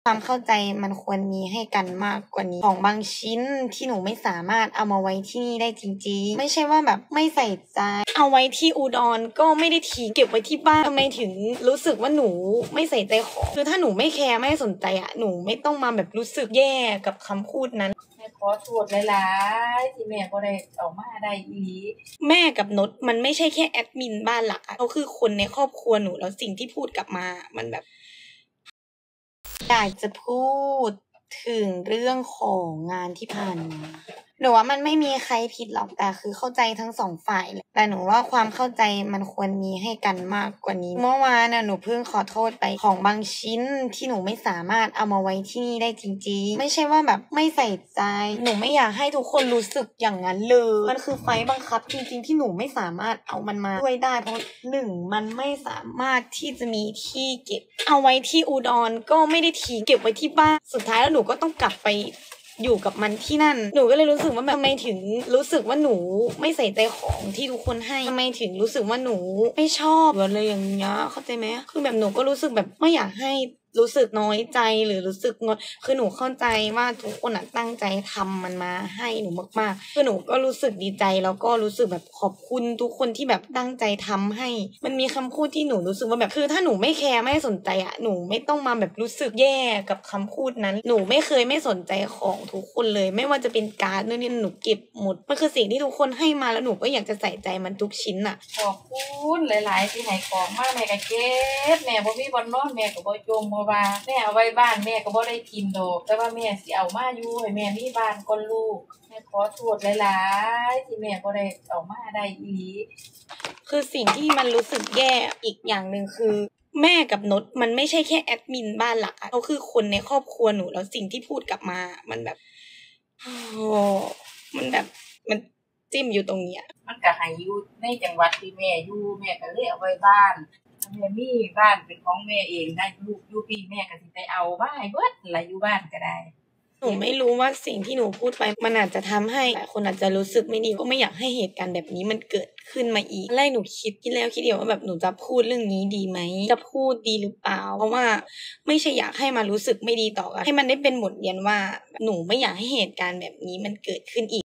ความเข้าใจมันควรมีให้กันมากกว่านี้ของบางชิ้นที่หนูไม่สามารถเอามาไว้ที่นี่ได้จริงๆไม่ใช่ว่าแบบไม่ใส่ใจเอาไว้ที่อุดรก็ไม่ได้ทิ้งเก็บไว้ที่บ้านทำไมถึงรู้สึกว่าหนูไม่ใส่ใจของคือถ้าหนูไม่แคร์ไม่สนใจอะหนูไม่ต้องมาแบบรู้สึกแย่กับคำพูดนั้นแม่ขอโทษหลายๆที่แม่บ่ได้ออกมาได้อีหลีแม่กับนดมันไม่ใช่แค่แอดมินบ้านหลักอะเขาคือคนในครอบครัวหนูแล้วสิ่งที่พูดกลับมามันแบบอยากจะพูดถึงเรื่องของงานที่ผ่านมาหนูว่ามันไม่มีใครผิดหรอกแต่คือเข้าใจทั้งสองฝ่ายเลยแต่หนูว่าความเข้าใจมันควรมีให้กันมากกว่านี้เมื่อวานน่ะหนูเพิ่งขอโทษไปของบางชิ้นที่หนูไม่สามารถเอามาไว้ที่นี่ได้จริงๆไม่ใช่ว่าแบบไม่ใส่ใจหนูไม่อยากให้ทุกคนรู้สึกอย่างนั้นเลยมันคือไฟบังคับจริงๆที่หนูไม่สามารถเอามันมาช่วยได้เพราะหนึ่งมันไม่สามารถที่จะมีที่เก็บเอาไว้ที่อุดรก็ไม่ได้ทิ้งเก็บไว้ที่บ้านสุดท้ายแล้วหนูก็ต้องกลับไปอยู่กับมันที่นั่นหนูก็เลยรู้สึกว่าแบบทำไมถึงรู้สึกว่าหนูไม่ใส่ใจของที่ทุกคนให้ทำไมถึงรู้สึกว่าหนูไม่ชอบอะไรอย่างเงี้ยเข้าใจไหมคือแบบหนูก็รู้สึกแบบไม่อยากให้รู้สึกน้อยใจหรือรู้สึกงอนคือหนูเข้าใจว่าทุกคนตั้งใจทำมันมาให้หนูมากๆคือหนูก็รู้สึกดีใจแล้วก็รู้สึกแบบขอบคุณทุกคนที่แบบตั้งใจทำให้มันมีคำพูดที่หนูรู้สึกว่าแบบคือถ้าหนูไม่แคร์ไม่สนใจอะหนูไม่ต้องมาแบบรู้สึกแย่กับคำพูดนั้นหนูไม่เคยไม่สนใจของทุกคนเลยไม่ว่าจะเป็นการ์ดนู่นนี่หนูเก็บหมดมันคือสิ่งที่ทุกคนให้มาแล้วหนูก็อยากจะใส่ใจมันทุกชิ้นอะขอบคุณหลายๆที่ให้ของมาแม่ก็เก็บแม่บ่มีบ่นอนแม่ก็บ่จมบ่ว่าแม่เอาไว้บ้านแม่ก็บ่ได้กินดอกแต่ว่าแม่สิเอามาอยู่ให้แม่มีบ้านก่อนลูกแม่ขอโทษหลายๆที่แม่บ่ได้ออกมาได้อีหลีคือสิ่งที่มันรู้สึกแย่อีกอย่างหนึ่งคือแม่กับนดมันไม่ใช่แค่แอดมินบ้านหลักอะเขาคือคนในครอบครัวหนูแล้วสิ่งที่พูดกลับมามันแบบโอ้มันแบบมันจิ้มอยู่ตรงเนี้ยมันก็ให้อยู่ในจังหวัดที่แม่อยู่แม่ก็เลยเอาไว้บ้านแม่มีบ้านเป็นของแม่เองได้ลูกอยู่พี่แม่ก็สิไปเอามาให้เบิดนั่นล่ะอยู่บ้านก็ได้หนูไม่รู้ว่าสิ่งที่หนูพูดไปมันอาจจะทำให้หลายคนอาจจะรู้สึกไม่ดีก็ไม่อยากให้เหตุการณ์แบบนี้มันเกิดขึ้นมาอีกแรกหนูคิดแล้วคิดเดียวว่าแบบหนูจะพูดเรื่องนี้ดีไหมจะพูดดีหรือเปล่าเพราะว่าไม่ใช่อยากให้มารู้สึกไม่ดีต่อกันให้มันได้เป็นบทเรียนว่าหนูไม่อยากให้เหตุการณ์แบบนี้มันเกิดขึ้นอีก